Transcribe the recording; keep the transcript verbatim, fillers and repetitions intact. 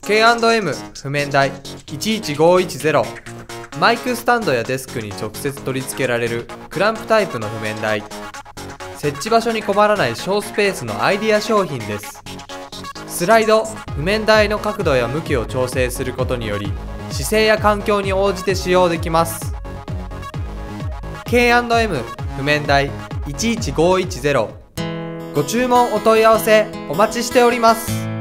ケーアンドエム 譜面台いちいちごいちゼロ。マイクスタンドやデスクに直接取り付けられるクランプタイプの譜面台。設置場所に困らない小スペースのアイディア商品です。スライド、譜面台の角度や向きを調整することにより姿勢や環境に応じて使用できます。 ケーアンドエム 譜面台いちいちごいちゼロ。ご注文お問い合わせお待ちしております。